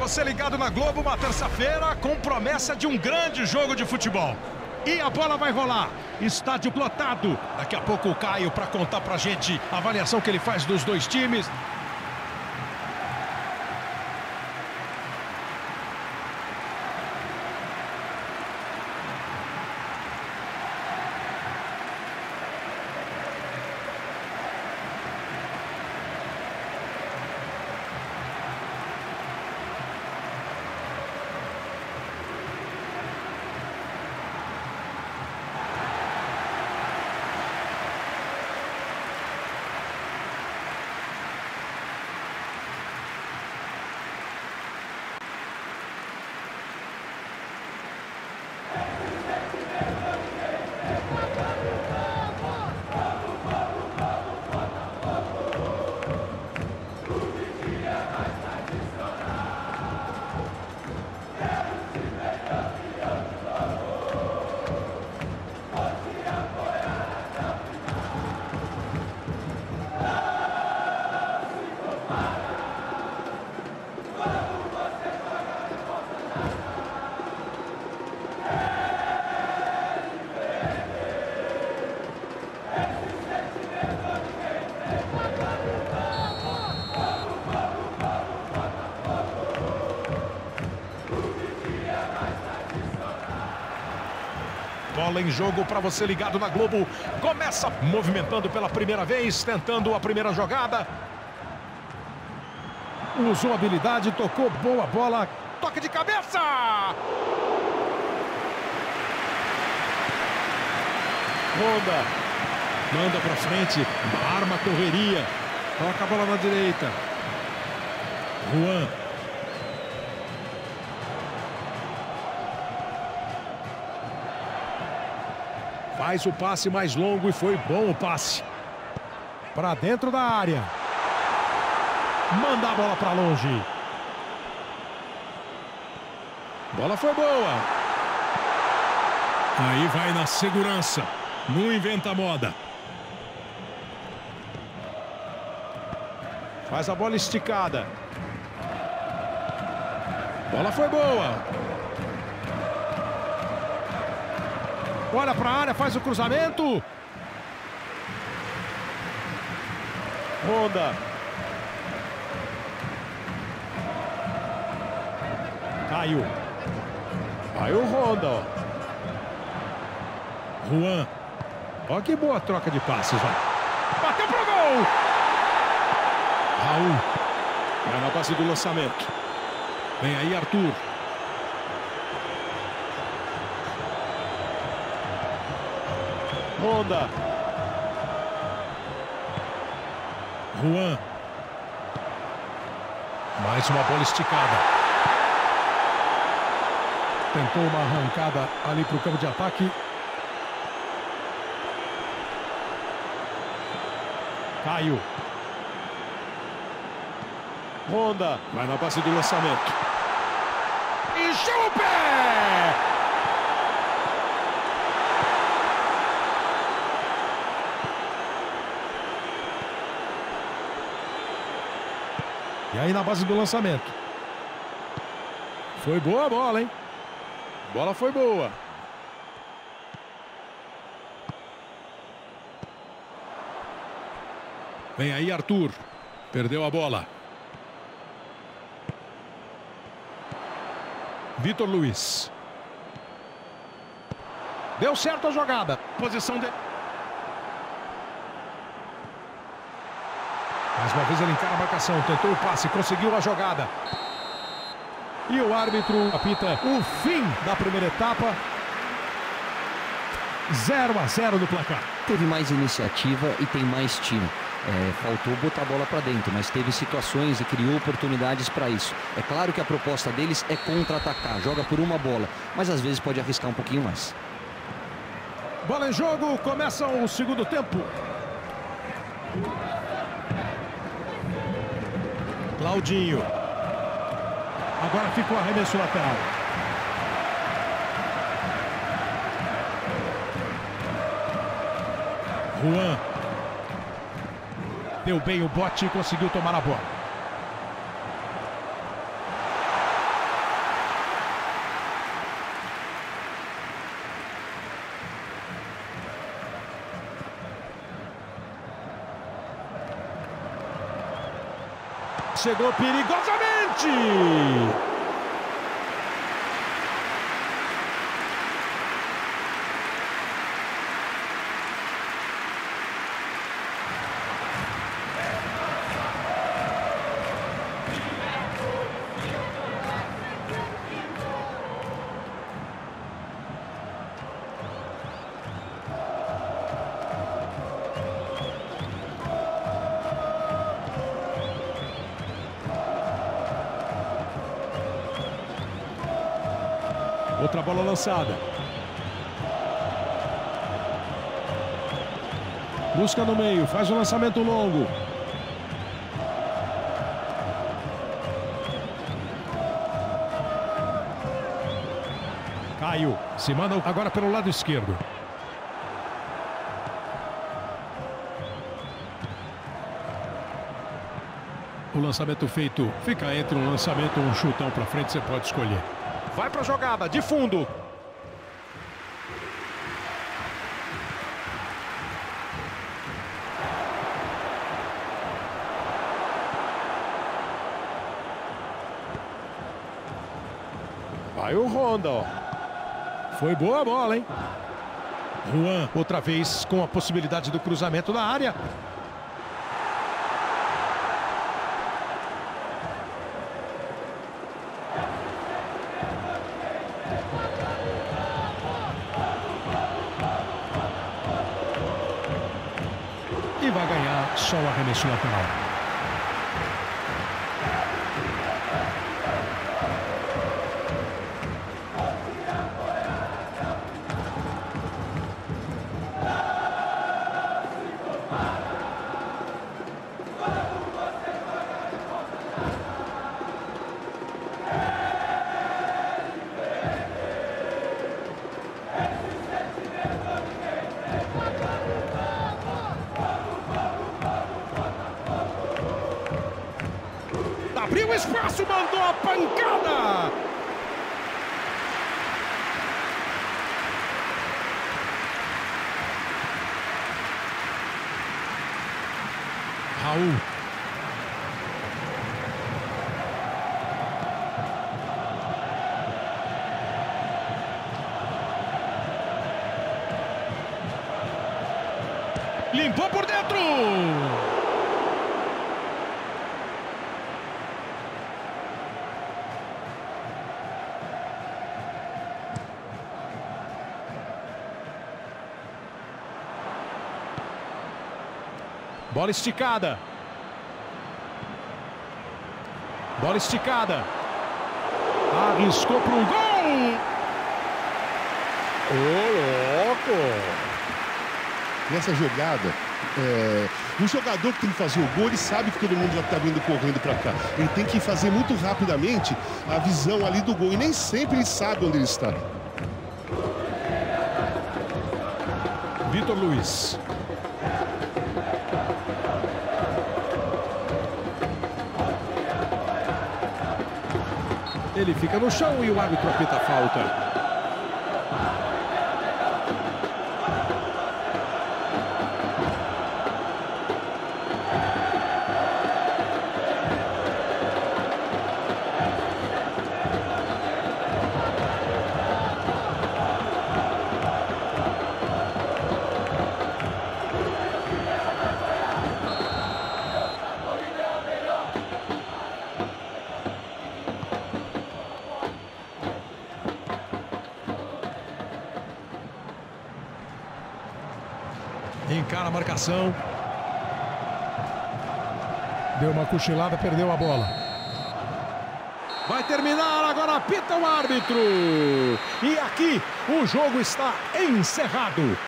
você ligado na Globo, uma terça-feira com promessa de um grande jogo de futebol. E a bola vai rolar. Estádio lotado. Daqui a pouco o Caio para contar pra gente a avaliação que ele faz dos dois times. Bola em jogo para você ligado na Globo. Começa movimentando pela primeira vez, tentando a primeira jogada. Usou habilidade, tocou, boa bola. Toque de cabeça! Honda. Manda para frente, arma a correria. Toca a bola na direita. Juan. Faz o passe mais longo e foi bom o passe. Para dentro da área. Manda a bola para longe. Bola foi boa. Aí vai na segurança. Não inventa moda. Faz a bola esticada. Bola foi boa. Olha para a área, faz o cruzamento. Honda. Caio. Vai o Honda, ó. Juan. Ó que boa troca de passes, ó. Bateu pro gol. Raul. Vai na base do lançamento. Vem aí Arthur. Honda. Juan. Mais uma bola esticada. Tentou uma arrancada ali para o campo de ataque. Caio. Honda. Vai na base do lançamento. Encheu o pé! E aí na base do lançamento. Foi boa a bola, hein? Bola foi boa. Vem aí Arthur. Perdeu a bola. Vitor Luiz. Deu certo a jogada. Posição de... Mais uma vez ele encara a marcação, tentou o passe, conseguiu a jogada. E o árbitro apita o fim da primeira etapa. 0-0 no placar. Teve mais iniciativa e tem mais time. Faltou botar a bola para dentro, mas teve situações e criou oportunidades para isso. É claro que a proposta deles é contra-atacar, joga por uma bola, mas às vezes pode arriscar um pouquinho mais. Bola em jogo, começa o segundo tempo. Claudinho. Agora fica o arremesso lateral. Juan. Deu bem o bote e conseguiu tomar a bola. Chegou perigosamente. Outra bola lançada. Busca no meio, faz o lançamento longo. Caio se manda agora pelo lado esquerdo. O lançamento feito fica entre um lançamento e um chutão para frente, você pode escolher. Vai para a jogada, de fundo. Vai o Honda, ó. Foi boa a bola, hein? Juan, outra vez com a possibilidade do cruzamento na área. E vai ganhar só o arremesso lateral. Abriu espaço, mandou a pancada. Raul. Limpou por dentro. Bola esticada. Bola esticada. Arriscou para um gol. Ô, louco! Nessa jogada, o jogador que tem que fazer o gol, ele sabe que todo mundo já está vindo correndo para cá. Ele tem que fazer muito rapidamente a visão ali do gol. E nem sempre ele sabe onde ele está. Vitor Luiz. Ele fica no chão e o árbitro apita a falta. Encara a marcação. Deu uma cochilada, perdeu a bola. Vai terminar, agora apita o árbitro. E aqui o jogo está encerrado.